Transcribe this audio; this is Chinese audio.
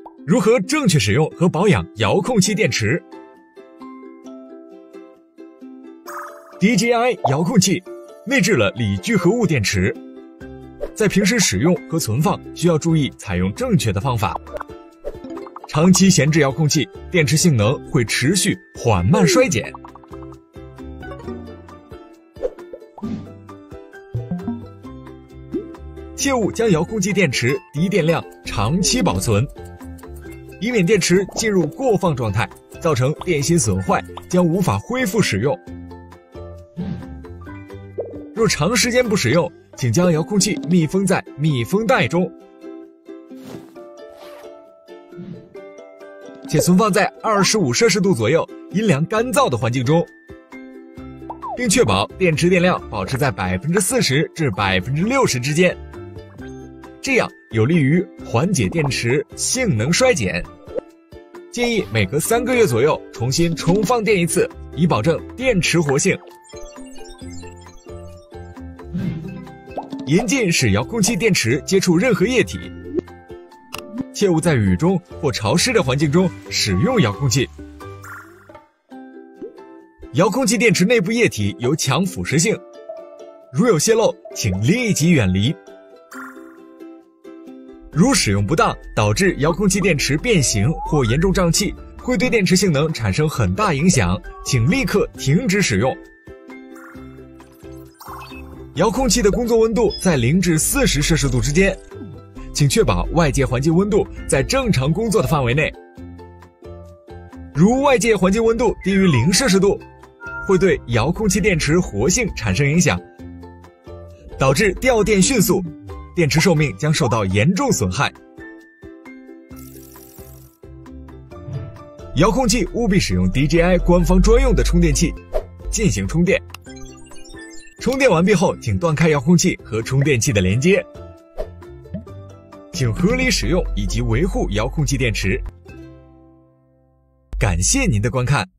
如何正确使用和保养遥控器电池？ DJI 遥控器内置了锂聚合物电池，在平时使用和存放需要注意采用正确的方法。长期闲置遥控器，电池性能会持续缓慢衰减。切勿将遥控器电池低电量长期保存，以免电池进入过放状态，造成电芯损坏，将无法恢复使用。若长时间不使用，请将遥控器密封在密封袋中，且存放在25摄氏度左右阴凉干燥的环境中，并确保电池电量保持在40%至60%之间，这样有利于缓解电池性能衰减。建议每隔3个月左右重新充放电一次，以保证电池活性。严禁使遥控器电池接触任何液体，切勿在雨中或潮湿的环境中使用遥控器。遥控器电池内部液体有强腐蚀性，如有泄漏，请立即远离。如使用不当，导致遥控器电池变形或严重胀气，会对电池性能产生很大影响，请立刻停止使用。遥控器的工作温度在0至40摄氏度之间，请确保外界环境温度在正常工作的范围内。如外界环境温度低于0摄氏度，会对遥控器电池活性产生影响，导致掉电迅速，电池寿命将受到严重损害。遥控器务必使用 DJI 官方专用的充电器进行充电。充电完毕后，请断开遥控器和充电器的连接，请合理使用以及维护遥控器电池。感谢您的观看。